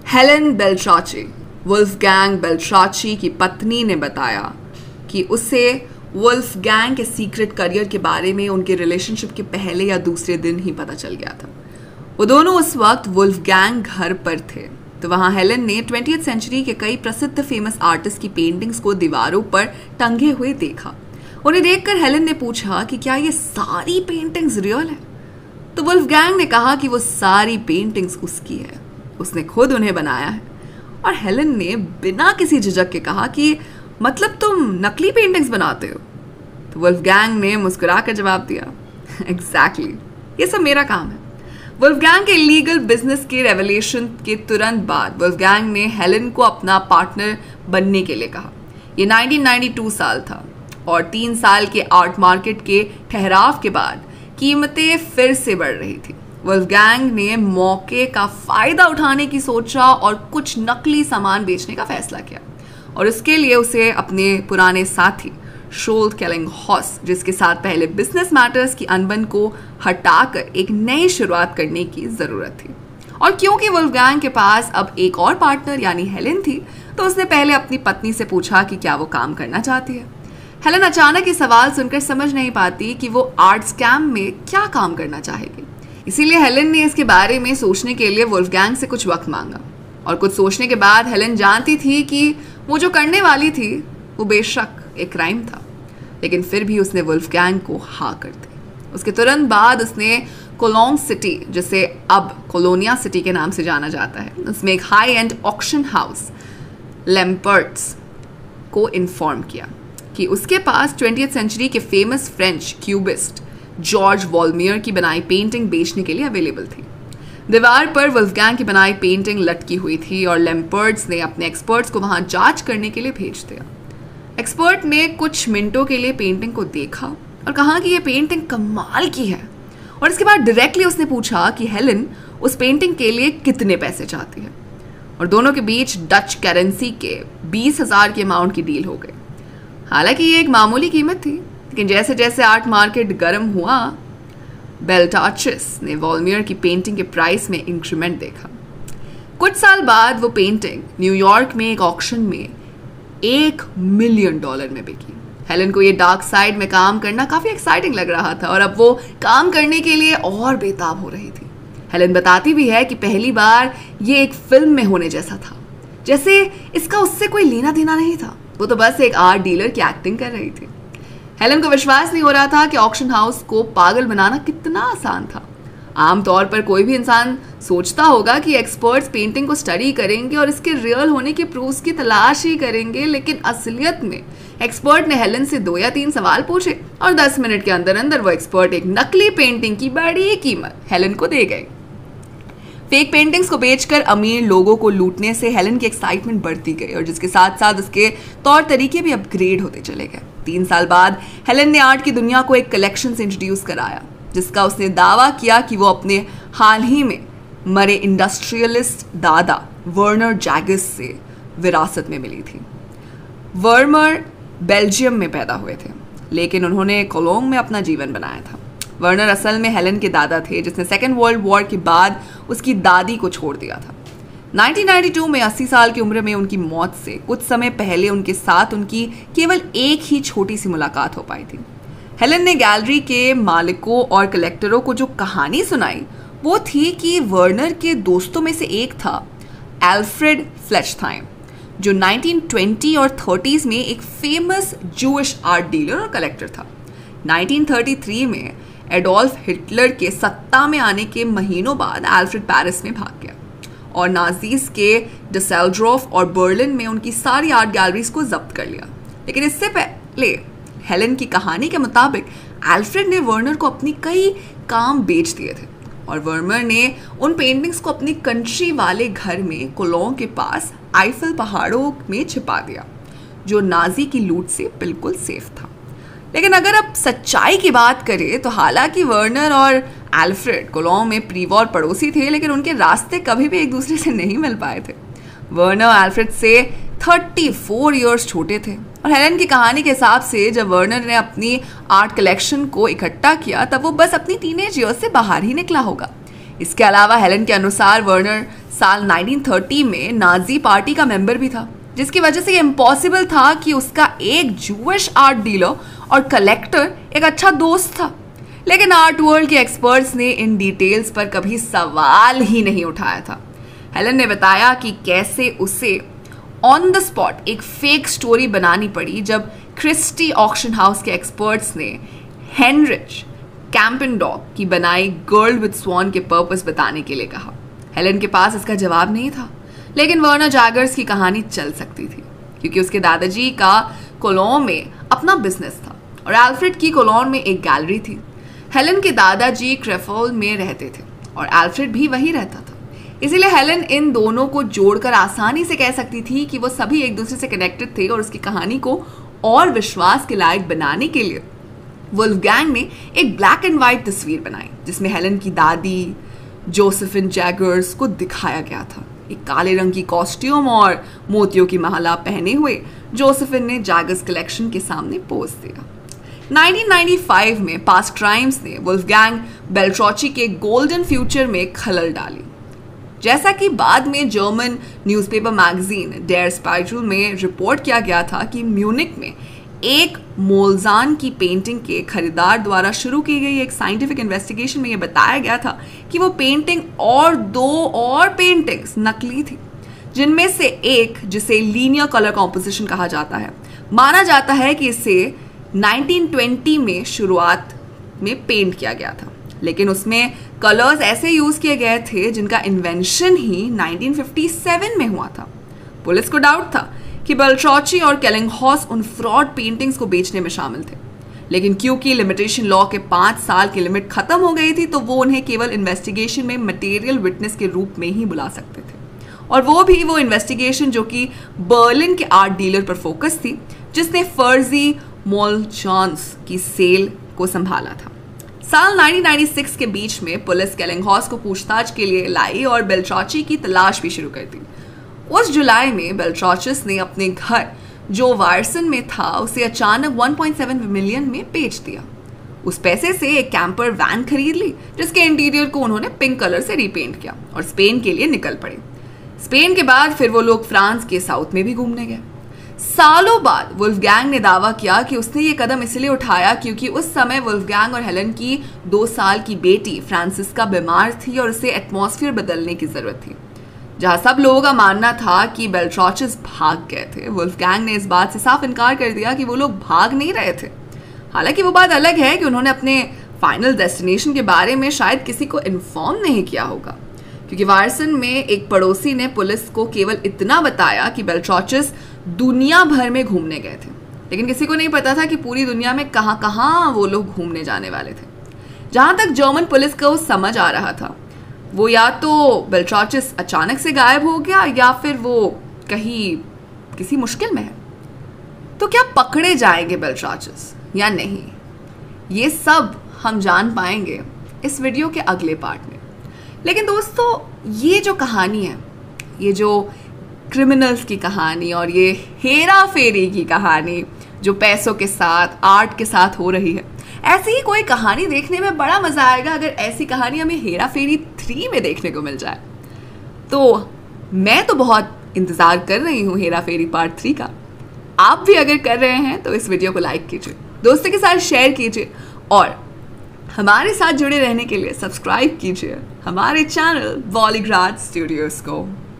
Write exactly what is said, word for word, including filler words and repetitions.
Helen बेल्ट्राची, Wolfgang बेल्ट्राची की पत्नी, ने बताया कि उसे वुल्फगैंग के सीक्रेट करियर के बारे में उनके रिलेशनशिप के पहले या दूसरे दिन ही पता चल गया था। वो दोनों उस वक्त वुल्फगैंग घर पर थे, तो वहाँ हेलेन ने ट्वेंटियथ सेंचुरी के कई प्रसिद्ध फेमस आर्टिस्ट की पेंटिंग्स को दीवारों पर टंगे हुए देखा। उन्हें देखकर हेलेन ने पूछा कि क्या ये सारी पेंटिंग्स रियल है? तो वुल्फगैंग ने कहा कि वो सारी पेंटिंग्स उसकी है, उसने खुद उन्हें बनाया है। और हेलेन ने बिना किसी झिझक के कहा कि मतलब तुम नकली पेंटिंग्स बनाते हो? तो वुल्फगैंग ने मुस्कुराकर जवाब दिया, एग्जैक्टली, ये सब मेरा काम है। वुल्फगैंग के इलीगल बिजनेस के रेवलेशन के तुरंत बाद वुल्फगैंग ने हेलेन को अपना पार्टनर बनने के लिए कहा। ये नाइनटीन नाइंटी टू साल था और तीन साल के आर्ट मार्केट के ठहराव के बाद कीमतें फिर से बढ़ रही थी। वुल्फगैंग ने मौके का फायदा उठाने की सोचा और कुछ नकली सामान बेचने का फैसला किया, और इसके लिए उसे अपने पुराने साथी शोल्ट केलिंगहॉस, जिसके साथ पहले बिजनेस मैटर्स की अनबन को हटाकर एक नई शुरुआत करने की जरूरत थी। और क्योंकि वुल्फगैंग के पास अब एक और पार्टनर यानी हेलेन थी, तो उसने पहले अपनी पत्नी से पूछा कि क्या वो काम करना चाहती है। हेलेन अचानक ये सवाल सुनकर समझ नहीं पाती कि वो आर्ट स्कैम में क्या काम करना चाहेगी। इसीलिए हेलेन ने इसके बारे में सोचने के लिए वुल्फगैंग से कुछ वक्त मांगा, और कुछ सोचने के बाद हेलेन जानती थी कि वो जो करने वाली थी वो बेशक एक क्राइम था, लेकिन फिर भी उसने वुल्फगैंग को हाँ कर दी। उसके तुरंत बाद उसने कोलोन सिटी, जिसे अब कोलोनिया सिटी के नाम से जाना जाता है, उसमें एक high end auction house Lempertz को इन्फॉर्म किया कि उसके पास ट्वेंटियथ सेंचुरी के famous French cubist Georges Valmier की बनाई पेंटिंग बेचने के लिए अवेलेबल थी। दीवार पर वुल्फगैंग की बनाई पेंटिंग लटकी हुई थी और लैम्पर्ट्स ने अपने एक्सपर्ट्स को वहां जांच करने के लिए भेज दिया। एक्सपर्ट ने कुछ मिनटों के लिए पेंटिंग को देखा और कहा कि यह पेंटिंग कमाल की है, और इसके बाद डायरेक्टली उसने पूछा कि हेलेन उस पेंटिंग के लिए कितने पैसे चाहती है, और दोनों के बीच डच करेंसी के बीस हजार के अमाउंट की डील हो गई। हालांकि ये एक मामूली कीमत थी, लेकिन जैसे जैसे आर्ट मार्केट गर्म हुआ, बेल्ट्राचिस ने वॉलमियर की पेंटिंग के प्राइस में इंक्रीमेंट देखा। कुछ साल बाद वो पेंटिंग न्यूयॉर्क में एक ऑक्शन में एक मिलियन डॉलर में बिकी। हेलेन को ये डार्क साइड में काम करना काफी एक्साइटिंग लग रहा था, और अब वो काम करने के लिए और बेताब हो रही थी। हेलेन बताती भी है कि पहली बार ये एक फिल्म में होने जैसा था, जैसे इसका उससे कोई लेना देना नहीं था, वो तो बस एक आर्ट डीलर की एक्टिंग कर रही थी। हेलेन को विश्वास नहीं हो रहा था कि ऑक्शन हाउस को पागल बनाना कितना आसान था। आमतौर पर कोई भी इंसान सोचता होगा कि एक्सपर्ट्स पेंटिंग को स्टडी करेंगे और इसके रियल होने के प्रूफ्स की तलाश ही करेंगे, लेकिन असलियत में एक्सपर्ट ने हेलेन से दो या तीन सवाल पूछे और दस मिनट के अंदर अंदर वो एक्सपर्ट एक नकली पेंटिंग की बड़ी कीमत हेलेन को दे गए। फेक पेंटिंग्स को बेचकर अमीर लोगों को लूटने से हेलेन की एक्साइटमेंट बढ़ती गई, और जिसके साथ साथ उसके तौर तरीके भी अपग्रेड होते चले गए। तीन साल बाद हेलेन ने आर्ट की दुनिया को एक कलेक्शन से इंट्रोड्यूस कराया, जिसका उसने दावा किया कि वो अपने हाल ही में मरे इंडस्ट्रियलिस्ट दादा वर्नर जैगिस से विरासत में मिली थी। वर्नर बेल्जियम में पैदा हुए थे, लेकिन उन्होंने कोलोन में अपना जीवन बनाया था। वर्नर असल में हेलेन के दादा थे, जिसने सेकेंड वर्ल्ड वॉर के बाद उसकी दादी को छोड़ दिया था। नाइनटीन नाइंटी टू में अस्सी साल की उम्र में उनकी मौत से कुछ समय पहले उनके साथ उनकी केवल एक ही छोटी सी मुलाकात हो पाई थी। हेलेन ने गैलरी के मालिकों और कलेक्टरों को जो कहानी सुनाई वो थी कि वर्नर के दोस्तों में से एक था एल्फ्रेड फ्लेचथाइम, जो नाइनटीन ट्वेंटी और थर्टीज में एक फेमस जूइश आर्ट डीलर और कलेक्टर था। नाइनटीन थर्टी थ्री में एडोल्फ हिटलर के सत्ता में आने के महीनों बाद एल्फ्रेड पेरिस में भाग गया और नाजीज के डिसेल्ड्रॉफ और बर्लिन में उनकी सारी आर्ट गैलरीज को जब्त कर लिया। लेकिन इससे पहले हेलेन की कहानी के मुताबिक एल्फ्रेड ने वर्नर को अपनी कई काम बेच दिए थे, और वर्नर ने उन पेंटिंग्स को अपनी कंट्री वाले घर में कोलोन के पास आईफल पहाड़ों में छिपा दिया, जो नाजी की लूट से बिल्कुल सेफ था। लेकिन अगर अब सच्चाई की बात करें तो हालांकि वर्नर और एल्फ्रेड कोलोन में प्री वॉर पड़ोसी थे, लेकिन उनके रास्ते कभी भी एक दूसरे से नहीं मिल पाए थे। वर्नर एल्फ्रेड से चौंतीस इयर्स छोटे थे, और हेलेन की कहानी के हिसाब से जब वर्नर ने अपनी आर्ट कलेक्शन को इकट्ठा किया तब वो बस अपनी टीनेज ईयर्स से बाहर ही निकला होगा। इसके अलावा हेलेन के अनुसार वर्नर साल नाइनटीन थर्टी में नाजी पार्टी का मेंबर भी था, जिसकी वजह से ये इम्पॉसिबल था कि उसका एक जूइश आर्ट डीलर और कलेक्टर एक अच्छा दोस्त था। लेकिन आर्ट वर्ल्ड के एक्सपर्ट्स ने इन डिटेल्स पर कभी सवाल ही नहीं उठाया था। हेलन ने बताया कि कैसे उसे ऑन द स्पॉट एक फेक स्टोरी बनानी पड़ी जब क्रिस्टी ऑक्शन हाउस के एक्सपर्ट्स ने हेनरिच कैम्पेनडॉक की बनाई गर्ल विद स्वॉन के पर्पस बताने के लिए कहा। हेलन के पास इसका जवाब नहीं था, लेकिन वर्नर जैगर्स की कहानी चल सकती थी क्योंकि उसके दादाजी का कोलोन में अपना बिजनेस था और एल्फ्रेड की कोलोन में एक गैलरी थी। हेलन के दादाजी क्रेफोल में रहते थे और एल्फ्रेड भी वही रहता था, इसीलिए हेलन इन दोनों को जोड़कर आसानी से कह सकती थी कि वो सभी एक दूसरे से कनेक्टेड थे और उसकी कहानी को और विश्वास के लायक बनाने के लिए वुल्फगैंग ने एक ब्लैक एंड व्हाइट तस्वीर बनाई जिसमें हेलन की दादी जोसेफिन जैगर्स को दिखाया गया था। एक काले रंग की कॉस्ट्यूम और मोतियों की माला पहने हुए जोसेफिन ने जैगर्स कलेक्शन के सामने पोज दिया। नाइनटीन नाइंटी फाइव में पास्ट क्राइम्स ने वुल्फगैंग बेल्ट्रॉची के गोल्डन फ्यूचर में खलल डाली। जैसा कि बाद में German newspaper magazine Der Spiegel में रिपोर्ट किया गया था कि म्यूनिक में एक मोल्जान की पेंटिंग के खरीदार द्वारा शुरू की गई एक साइंटिफिक इन्वेस्टिगेशन में यह बताया गया था कि वो पेंटिंग और दो और पेंटिंग्स नकली थी, जिनमें से एक, जिसे लीनियर कलर कॉम्पोजिशन कहा जाता है, माना जाता है कि इसे नाइनटीन ट्वेंटी में शुरुआत में पेंट किया गया था, लेकिन उसमें कलर्स ऐसे यूज किए गए थे जिनका इन्वेंशन ही नाइनटीन फिफ्टी सेवन में हुआ था। पुलिस को डाउट था कि बेल्ट्रॉची और केलिंगहॉस उन फ्रॉड पेंटिंग्स को बेचने में शामिल थे, लेकिन क्योंकि लिमिटेशन लॉ के पाँच साल की लिमिट खत्म हो गई थी तो वो उन्हें केवल इन्वेस्टिगेशन में मटेरियल विटनेस के रूप में ही बुला सकते थे, और वो भी वो इन्वेस्टिगेशन जो कि बर्लिन के आर्ट डीलर पर फोकस थी जिसने फर्जी मोल्जान्स की सेल को संभाला था। साल नाइनटीन नाइंटी सिक्स के बीच में पुलिस केलिंगहॉस को पूछताछ के लिए लाई और बेल्ट्रॉची की तलाश भी शुरू कर दी। उस जुलाई में बेल्ट्रॉचिस ने अपने घर जो वायरसन में था उसे अचानक वन पॉइंट सेवन मिलियन में बेच दिया। उस पैसे से एक कैंपर वैन खरीद ली जिसके इंटीरियर को उन्होंने पिंक कलर से रीपेंट किया और स्पेन के लिए निकल पड़े। स्पेन के बाद फिर वो लोग फ्रांस के साउथ में भी घूमने गए। सालों बाद वुल्फगैंग ने दावा किया कि उसने ये कदम इसलिए उठाया क्योंकि उस समय वुल्फगैंग और हेलन की दो साल की बेटी फ्रांसिस्का बीमार थी और उसे एटमॉस्फेयर बदलने की जरूरत थी। जहां सब लोगों का मानना था कि बेल्ट्रॉचिस भाग गए थे, वुल्फगैंग ने इस बात से साफ इनकार कर दिया कि वो लोग भाग नहीं रहे थे। हालांकि वो बात अलग है कि उन्होंने अपने फाइनल डेस्टिनेशन के बारे में शायद किसी को इन्फॉर्म नहीं किया होगा, क्योंकि वायरसन में एक पड़ोसी ने पुलिस को केवल इतना बताया कि बेल्ट्रॉचिस दुनिया भर में घूमने गए थे, लेकिन किसी को नहीं पता था कि पूरी दुनिया में कहाँ कहाँ वो लोग घूमने जाने वाले थे। जहां तक जर्मन पुलिस को समझ आ रहा था, वो या तो बेल्ट्रॉचिस अचानक से गायब हो गया या फिर वो कहीं किसी मुश्किल में है। तो क्या पकड़े जाएंगे बेल्ट्रॉचिस या नहीं, ये सब हम जान पाएंगे इस वीडियो के अगले पार्ट में। लेकिन दोस्तों, ये जो कहानी है, ये जो क्रिमिनल्स की कहानी और ये हेरा फेरी की कहानी जो पैसों के साथ, आर्ट के साथ हो रही है, ऐसी ही कोई कहानी देखने में बड़ा मजा आएगा अगर ऐसी कहानी हमें हेरा फेरी थ्री में देखने को मिल जाए। तो मैं तो बहुत इंतजार कर रही हूँ हेरा फेरी पार्ट थ्री का। आप भी अगर कर रहे हैं तो इस वीडियो को लाइक कीजिए, दोस्तों के साथ शेयर कीजिए और हमारे साथ जुड़े रहने के लिए सब्सक्राइब कीजिए हमारे चैनल बॉलीग्राड स्टूडियोज को।